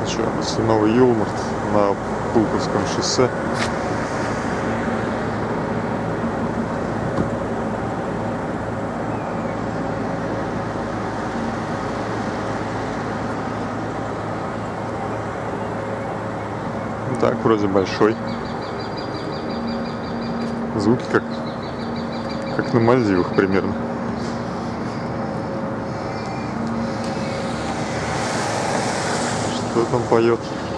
Что, Новый Юлмарт на Пулковском шоссе. Так, вроде большой. Звуки как на Мальдивах примерно. Что там поет?